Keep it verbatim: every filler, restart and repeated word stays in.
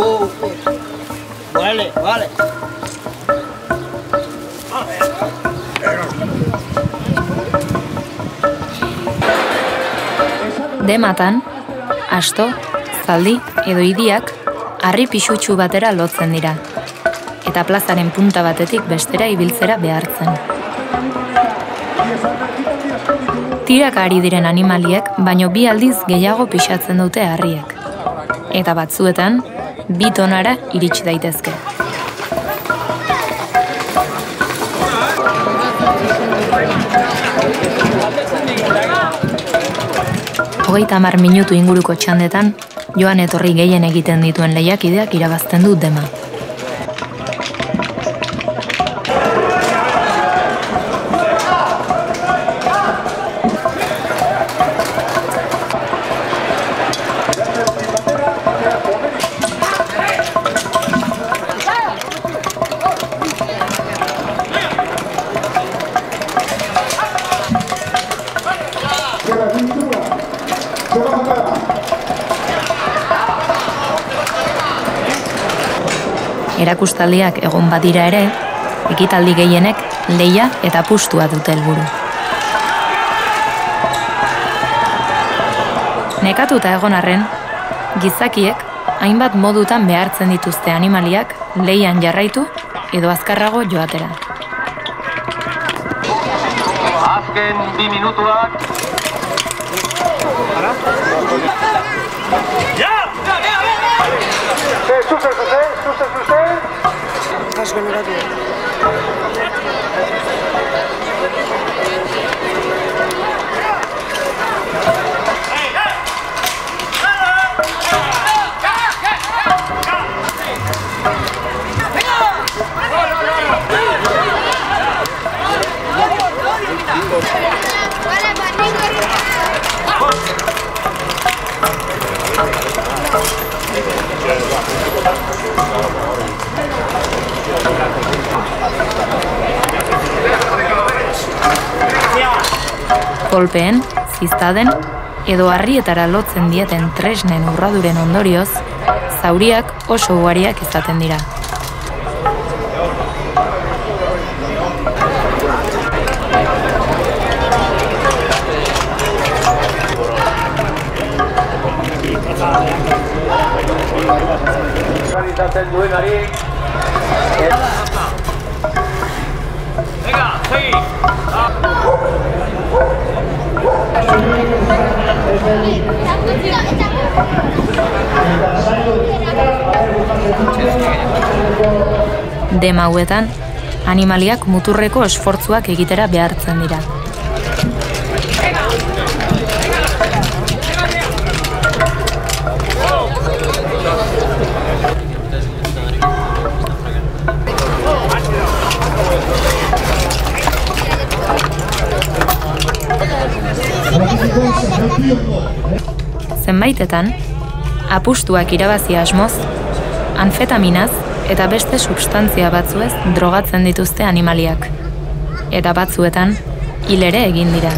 Oh, vale, vale. Dematan, asto, zaldi edo hiriak harri pixutxu batera lotzen dira, eta plazaren punta batetik bestera ibiltzera behartzen. Tiraka ari diren animaliek baino bi aldiz gehiago pixatzen dute harriek, eta batzuetan bi tonara irits daitezke. Hogeita hamar minutu inguruko txandetan, joan etorri gehien egiten dituen lehiakideak irabazten du Dema. Erakustaldiak egon badira ere, ekitaldi gehienek lehia eta apustua dute helburu. Nekatuta egon arren, gizakiek hainbat modutan behartzen dituzte animaliak lehian jarraitu edo azkarrago joatera. Azken bi minutuak. Ja! Zuzen, zuzen, zuzen, zuzen. Asko noratu. Kolpeen, ziztaden edo harrietara lotzen dieten tresnen urraduren ondorioz, zauriak oso ugariak izaten dira. Venga, segi! Dema hauetan, animaliak muturreko esfortzuak egitera behartzen dira. Zenbaitetan, apustuak irabazi asmoz, anfetaminaz eta beste substantzia batzuez drogatzen dituzte animaliak, eta batzuetan hil ere egin dira.